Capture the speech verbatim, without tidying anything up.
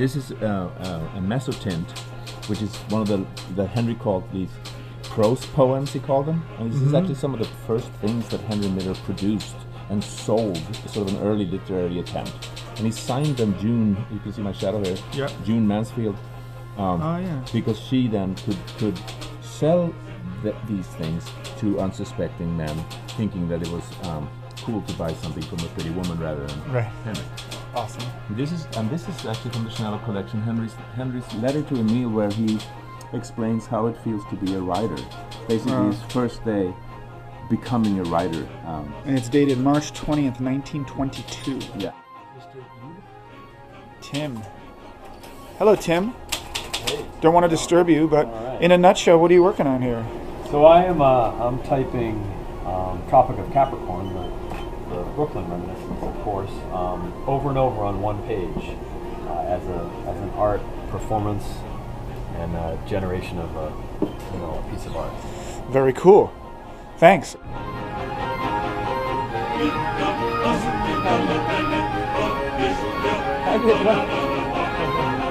This is uh, uh, a mezzotint, which is one of the that Henry called these prose poems. He called them, and this mm-hmm. is actually some of the first things that Henry Miller produced and sold, sort of an early literary attempt. And he signed them June. You can see my shadow here. Yeah. June Mansfield. Um, oh yeah. Because she then could could sell th these things to unsuspecting men, thinking that it was um, cool to buy something from a pretty woman rather than right. Henry. Awesome. This is and this is actually from the Chanel collection. Henry's Henry's letter to Emile, where he explains how it feels to be a writer. Basically, uh, his first day becoming a writer. Um, and it's dated March twentieth, nineteen twenty-two. Yeah. Tim. Hello, Tim. Hey. Don't want to disturb you, but right. in a nutshell, what are you working on here? So I am uh, I'm typing um, Tropic of Capricorn, the, the Brooklyn reminiscence, of course, um, over and over on one page uh, as a as an art performance and a generation of a you know a piece of art. Very cool. Thanks. I did